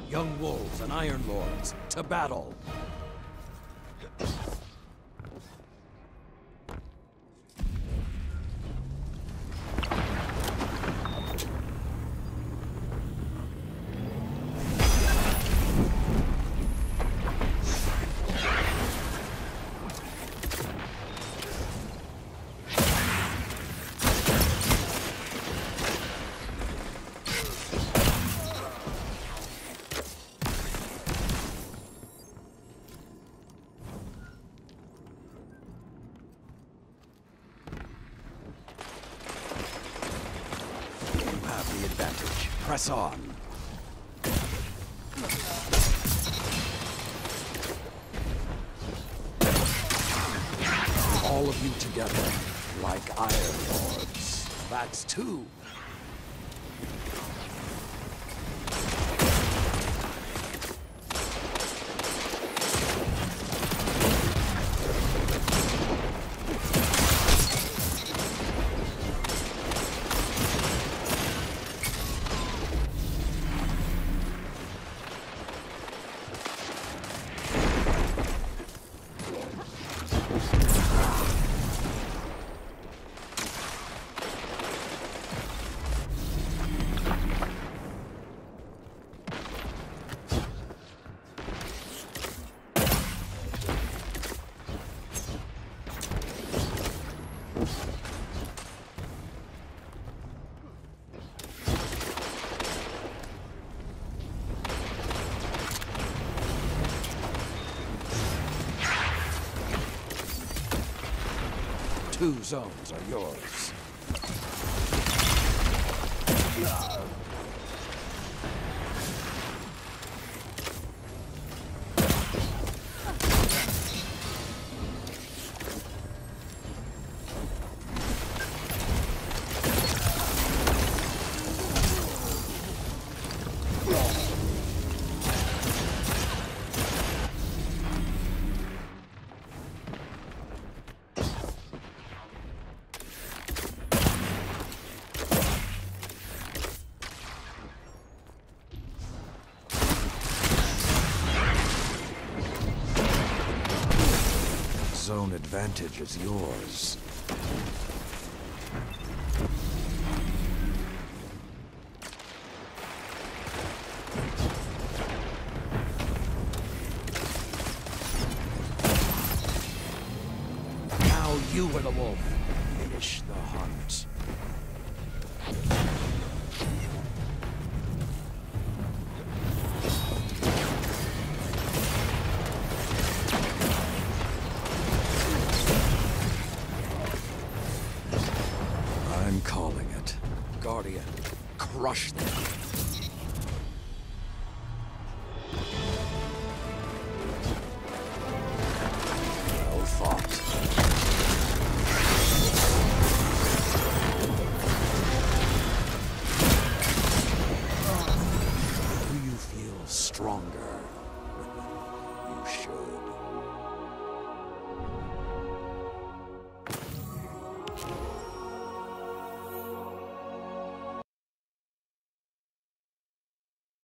Young wolves and iron lords, to battle! The advantage. Press on. All of you together, like Iron Lords. That's two. Two zones are yours. Zone advantage is yours. Now you are the wolf. Finish the hunt. I'm calling it. Guardian, crush them. Well fought. Do you feel stronger? You should.